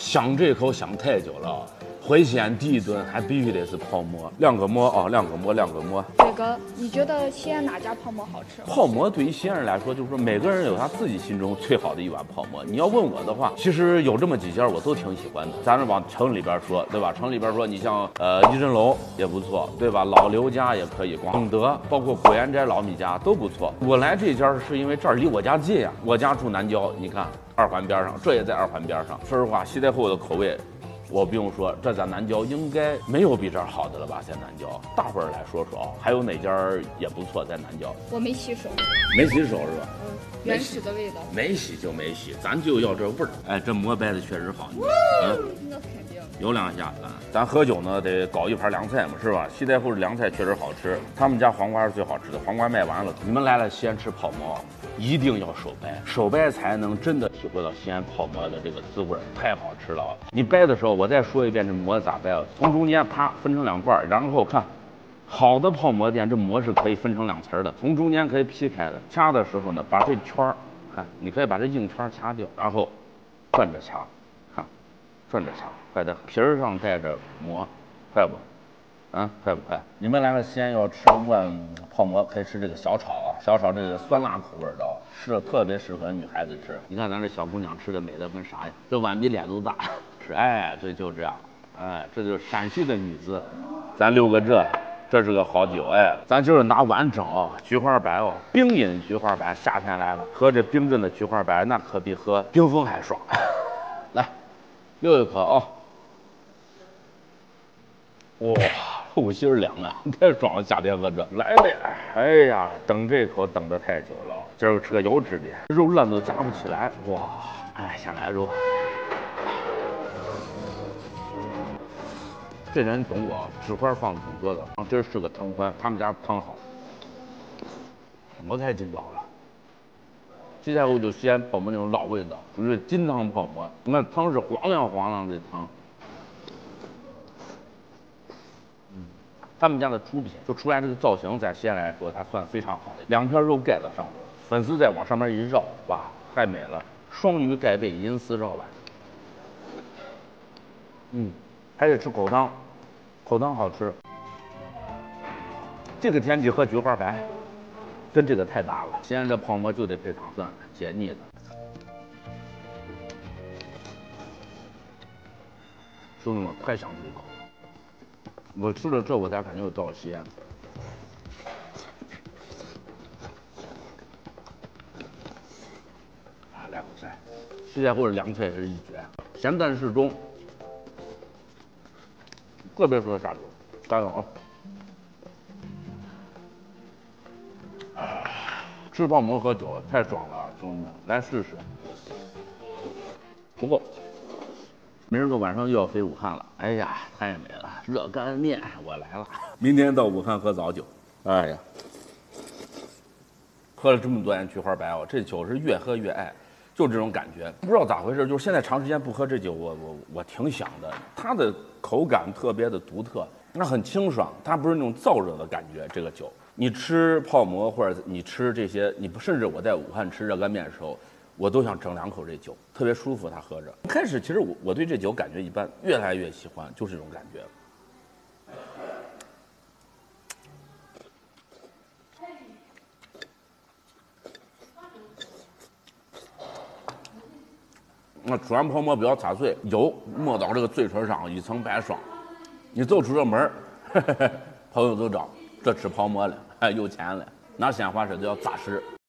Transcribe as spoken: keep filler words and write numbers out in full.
想这口想太久了。回西安第一顿还必须得是泡馍，两个馍啊，两个馍，两个馍。 伟哥，你觉得西安哪家泡馍好吃？ 泡馍对于西安人来说，就是说每个人有他自己心中最好的一碗泡馍。你要问我的话，其实有这么几家我都挺喜欢的。咱是往城里边说，对吧？城里边说，你像呃一珍楼也不错，对吧？老刘家也可以，广德，包括果园斋老米家都不错。我来这家是因为这儿离我家近呀，我家住南郊，你看二环边上，这也在二环边上。说实话，西太后的口味。我不用说，这在南郊应该没有比这儿好的了吧？在南郊，大伙儿来说说啊，还有哪家也不错在南郊？ 我没洗手， 没洗手是吧？ 嗯，原始的味道。 没洗就没洗，咱就要这味儿。哎，这馍掰的确实好， 嗯，那肯定。 有两下子，咱喝酒呢得搞一盘凉菜嘛，是吧？西太后的凉菜确实好吃，他们家黄瓜是最好吃的，黄瓜卖完了。你们来了西安吃泡馍，一定要手掰，手掰才能真的体会到西安泡馍的这个滋味，太好吃了。你掰的时候，我再说一遍这馍咋掰啊？从中间啪分成两块，然后看，好的泡馍店这馍是可以分成两层的，从中间可以劈开的。掐的时候呢，把这圈儿，看你可以把这硬圈掐掉，然后转着掐，看，转着掐。快的，皮儿上带着馍，快不？啊，快不快？你们来了西安要吃碗泡馍，可以吃这个小炒啊，小炒这个酸辣口味的，是特别适合女孩子吃。你看咱这小姑娘吃的美的跟啥呀？这碗比脸都大，吃哎，这就这样，哎，这就是陕西的女子。咱留个这，这是个好酒，哎，咱就是拿碗整啊，菊花白哦，冰饮菊花白，夏天来了，喝这冰镇的菊花白，那可比喝冰峰还爽。来，溜一口啊。哇，后心儿凉啊，太爽了！夏天喝这，来了！哎呀，等这口等得太久了。今儿吃个油脂的，肉烂都夹不起来。哇，哎，先来肉。这人懂我，纸块放的挺多的。今儿是个汤宽，他们家汤好，我太劲爆了。西太后就西安泡馍那种老味道，就是金汤泡馍，你看汤是黄亮黄亮的汤。他们家的出品就出来这个造型，在西安来说，它算非常好的。两片肉盖在上面，粉丝再往上面一绕，哇，太美了！双鱼盖被，银丝绕碗。嗯，还得吃口汤，口汤好吃。这个天气喝菊花白，跟这个太搭了。西安这泡馍就得配糖蒜，解腻的。兄弟们，太想这一口了。我吃了这，我才感觉我到了西安。啊，来口菜，西太后的凉菜是一绝，咸淡适中，特别适合下酒。加油啊！吃泡馍喝酒太爽了，兄弟们，来试试。不过，明儿个晚上又要飞武汉了，哎呀，太美了！热干面，我来了。明天到武汉喝早酒，哎呀，喝了这么多年菊花白哦，这酒是越喝越爱，就这种感觉。不知道咋回事，就是现在长时间不喝这酒，我我我挺想的。它的口感特别的独特，那很清爽，它不是那种燥热的感觉。这个酒，你吃泡馍或者你吃这些，你不甚至我在武汉吃热干面的时候。我都想整两口这酒，特别舒服。它喝着，开始其实我我对这酒感觉一般，越来越喜欢，就是这种感觉。那吃完泡馍不要擦碎，油抹到这个嘴唇上，一层白霜。你走出这门儿，朋友都知道这吃泡馍了，哎，有钱了，拿鲜花说都要扎实。